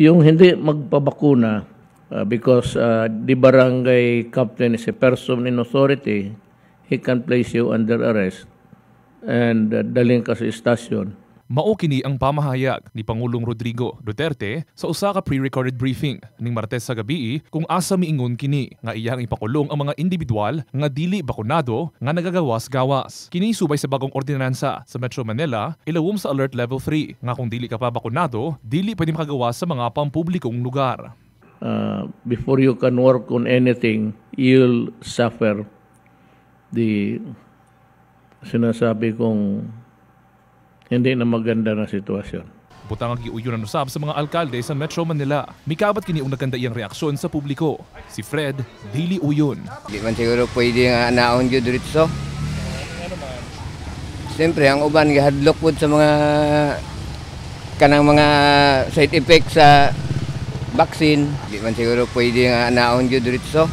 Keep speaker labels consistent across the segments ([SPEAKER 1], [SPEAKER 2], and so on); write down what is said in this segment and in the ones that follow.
[SPEAKER 1] Yung hindi magpabakuna, because the barangay captain is a person in authority, he can place you under arrest and dalhin ka sa istasyon.
[SPEAKER 2] Mao kini ang pamahayag ni Pangulong Rodrigo Duterte sa usa ka pre-recorded briefing ning Martes sa gabi kung asa miingon kini nga iyang ipakulong ang mga individual nga dili bakunado nga nagagawas-gawas. Kini subay sa bagong ordinansa sa Metro Manila ilawom sa Alert Level 3 nga kung dili ka pa bakunado, dili pwede makagawas sa mga pampublikong lugar.
[SPEAKER 1] Before you can work on anything, you'll suffer the sinasabi kong hindi na maganda na sitwasyon.
[SPEAKER 2] Butang ang giuyon usab sa mga alkalde sa Metro Manila. Mikabat kini ang naganda iyang reaksyon sa publiko. Si Fred dili uyon.
[SPEAKER 3] Di man siguro pwede nga naon gyud dito. Siyempre ang uban gihadlok pud sa mga kanang mga side effects sa vaccine. Di man siguro pwede nga naon gyud dito.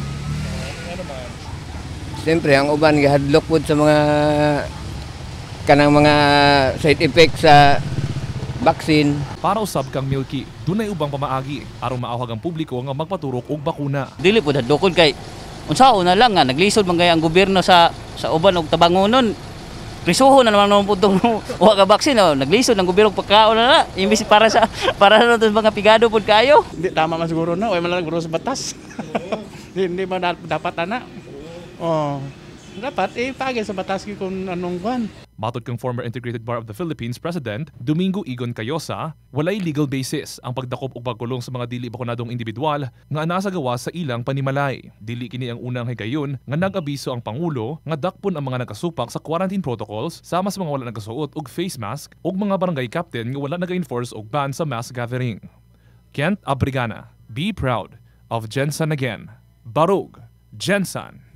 [SPEAKER 3] Siyempre ang uban gihadlok pud sa mga kanang mga side effects sa vaccine.
[SPEAKER 2] Para usab kang Milky, dunay ubang pamaagi aron maawhag ang publiko nga magpaturok og bakuna.
[SPEAKER 4] Dili pud hadlokon kay unsaon na lang nga naglisod man gaya ang gobyerno sa uban og tabangonon. Prisuhon na naman pud tong wa ka vaccine naglisod ng gobyerno pagkaon na imbis para na mga pigado pud kayo.
[SPEAKER 5] Hindi tama man siguro na, way man lang sa batas. Hindi man dapat ana. Dapat ipagay sa batas kung anong kuan.
[SPEAKER 2] Matod kang former Integrated Bar of the Philippines President Domingo Igon Cayosa, walay legal basis ang pagdakop o pagkulong sa mga dili bakunadong individual nga nasa gawas sa ilang panimalay. Dili kini ang unang higayon nga nag-abiso ang Pangulo nga dakpon ang mga nagasupak sa quarantine protocols sama sa mga wala nagasuot og face mask ug mga barangay captain nga wala naga-enforce og ban sa mass gathering. Kent Abrigana, be proud of Jensen again. Barug, Jensen.